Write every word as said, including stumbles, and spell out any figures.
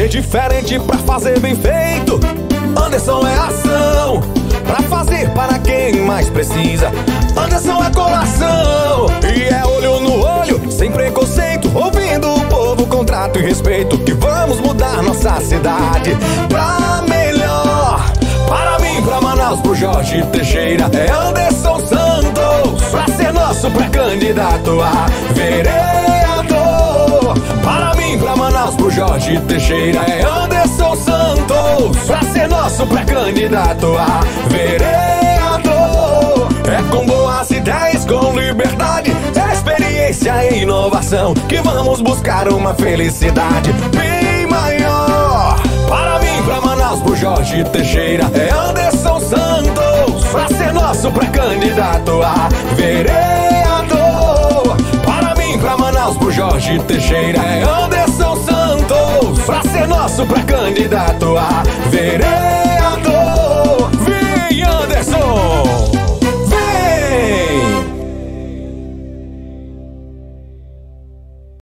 ser diferente pra fazer bem feito. Anderson é ação, pra fazer para quem mais precisa. Anderson é coração, e é olho no olho, sem preconceito, ouvindo o povo com trato e respeito. Que vamos mudar nossa cidade pra melhor. Para mim, pra Manaus, pro Jorge Teixeira, é Anderson Santos, pra ser nosso pré-candidato a vereador. Para mim, pra Manaus, pro Jorge Teixeira, é Anderson Santos, pra ser nosso pré-candidato a vereador. É com boas ideias, com liberdade, experiência e inovação, que vamos buscar uma felicidade bem maior. Para mim, pra Manaus, pro Jorge Teixeira, é Anderson Santos, pra ser nosso pré-candidato a vereador. Para mim, pra Manaus, pro Jorge Teixeira, é Anderson Santos, pra ser nosso pré-candidato a vereador.